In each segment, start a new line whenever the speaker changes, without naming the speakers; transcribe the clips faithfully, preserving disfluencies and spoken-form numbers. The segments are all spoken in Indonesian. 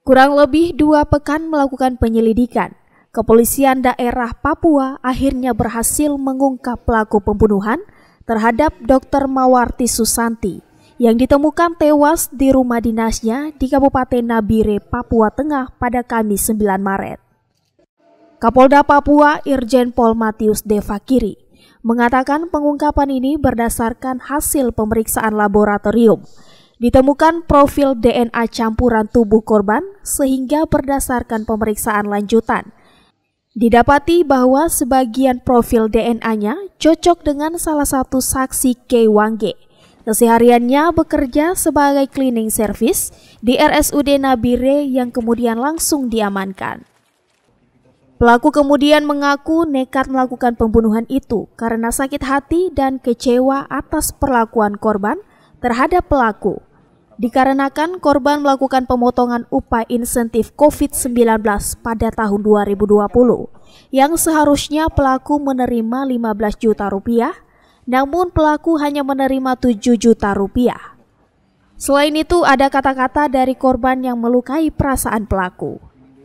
Kurang lebih dua pekan melakukan penyelidikan, kepolisian daerah Papua akhirnya berhasil mengungkap pelaku pembunuhan terhadap Dokter Mawarti Susanti yang ditemukan tewas di rumah dinasnya di Kabupaten Nabire, Papua Tengah pada Kamis sembilan Maret. Kapolda Papua Irjen Pol Matius De Fakiri mengatakan pengungkapan ini berdasarkan hasil pemeriksaan laboratorium. Ditemukan profil D N A campuran tubuh korban sehingga berdasarkan pemeriksaan lanjutan didapati bahwa sebagian profil D N A-nya cocok dengan salah satu saksi K. Wangge. Kesehariannya bekerja sebagai cleaning service di R S U D Nabire yang kemudian langsung diamankan. Pelaku kemudian mengaku nekat melakukan pembunuhan itu karena sakit hati dan kecewa atas perlakuan korban terhadap pelaku, dikarenakan korban melakukan pemotongan upah insentif COVID sembilan belas pada tahun dua ribu dua puluh, yang seharusnya pelaku menerima lima belas juta rupiah, namun pelaku hanya menerima tujuh juta rupiah. Selain itu, ada kata-kata dari korban yang melukai perasaan pelaku.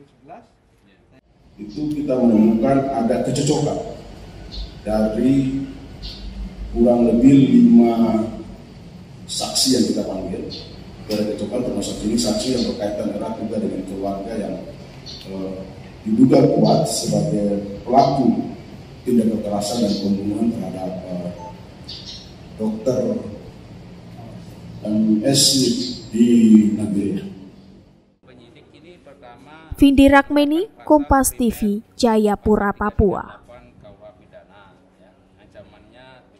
Itu kita menemukan ada kecocokan dari kurang lebih lima saksi yang kita panggil. Ada kecocokan termasuk ini saksi yang berkaitan erat juga dengan keluarga yang eh, diduga kuat sebagai pelaku tindak kekerasan dan pembunuhan terhadap eh, dokter M S di Nabire.
Vindi Rakmeni, Kompas T V, Jayapura, Papua.